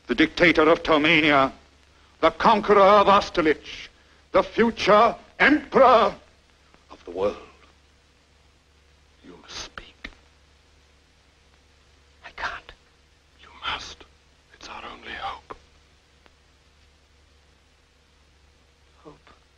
the dictator of Tomania, the conqueror of Austerlitz, the future emperor of the world. You must speak. I can't. You must. It's our only hope. Hope.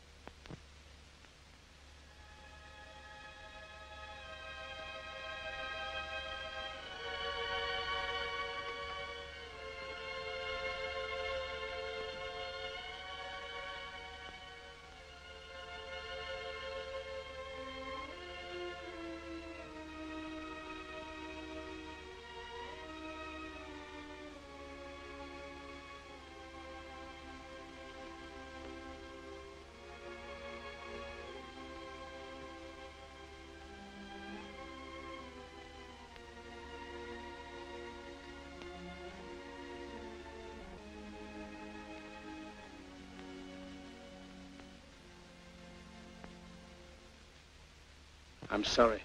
I'm sorry,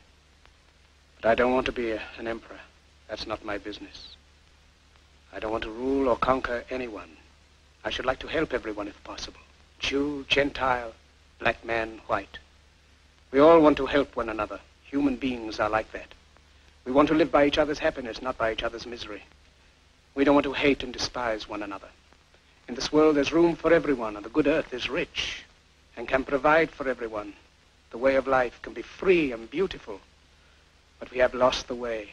but I don't want to be an emperor. That's not my business. I don't want to rule or conquer anyone. I should like to help everyone if possible. Jew, Gentile, black man, white. We all want to help one another. Human beings are like that. We want to live by each other's happiness, not by each other's misery. We don't want to hate and despise one another. In this world there's room for everyone, and the good earth is rich and can provide for everyone. The way of life can be free and beautiful, but we have lost the way.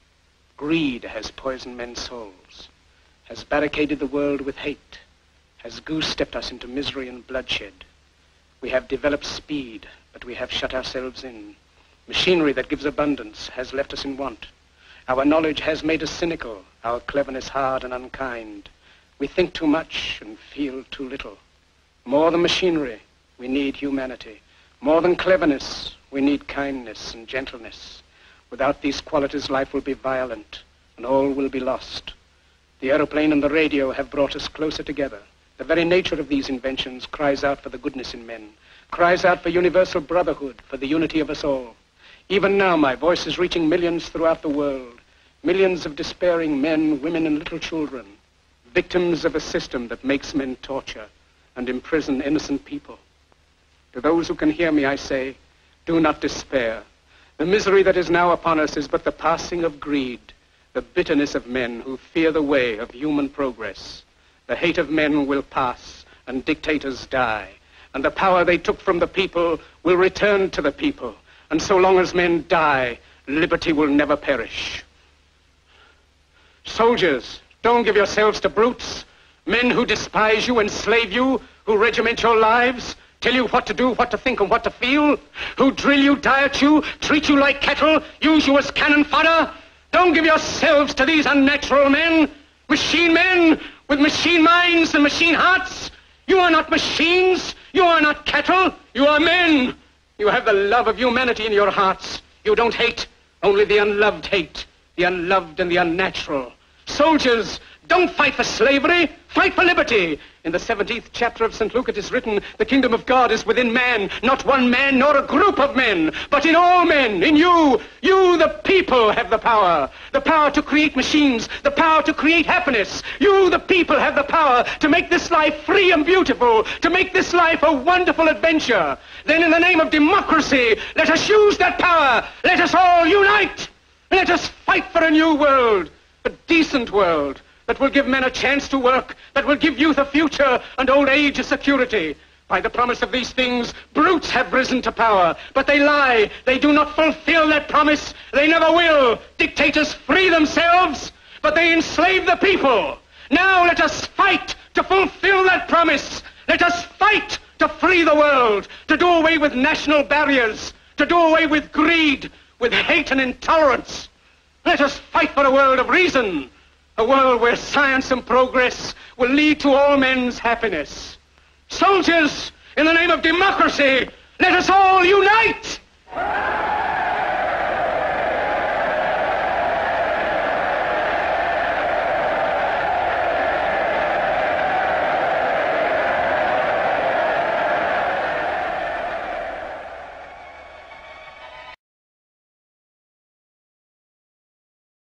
Greed has poisoned men's souls, has barricaded the world with hate, has goose-stepped us into misery and bloodshed. We have developed speed, but we have shut ourselves in. Machinery that gives abundance has left us in want. Our knowledge has made us cynical, our cleverness hard and unkind. We think too much and feel too little. More than machinery, we need humanity. More than cleverness, we need kindness and gentleness. Without these qualities, life will be violent, and all will be lost. The aeroplane and the radio have brought us closer together. The very nature of these inventions cries out for the goodness in men, cries out for universal brotherhood, for the unity of us all. Even now, my voice is reaching millions throughout the world, millions of despairing men, women, and little children, victims of a system that makes men torture and imprison innocent people. To those who can hear me, I say, do not despair. The misery that is now upon us is but the passing of greed, the bitterness of men who fear the way of human progress. The hate of men will pass, and dictators die, and the power they took from the people will return to the people. And so long as men die, liberty will never perish. Soldiers, don't give yourselves to brutes, men who despise you, enslave you, who regiment your lives, tell you what to do, what to think, and what to feel, who drill you, diet you, treat you like cattle, use you as cannon fodder. Don't give yourselves to these unnatural men, machine men with machine minds and machine hearts. You are not machines, you are not cattle, you are men. You have the love of humanity in your hearts. You don't hate, only the unloved hate, the unloved and the unnatural. Soldiers, don't fight for slavery, fight for liberty. In the 17th chapter of St. Luke it is written, the kingdom of God is within man, not one man nor a group of men, but in all men, in you. You, the people, have the power to create machines, the power to create happiness. You, the people, have the power to make this life free and beautiful, to make this life a wonderful adventure. Then in the name of democracy, let us use that power. Let us all unite. Let us fight for a new world, a decent world, that will give men a chance to work, that will give youth a future and old age a security. By the promise of these things, brutes have risen to power, but they lie. They do not fulfill that promise. They never will. Dictators free themselves, but they enslave the people. Now let us fight to fulfill that promise. Let us fight to free the world, to do away with national barriers, to do away with greed, with hate and intolerance. Let us fight for a world of reason, a world where science and progress will lead to all men's happiness. Soldiers, in the name of democracy, let us all unite!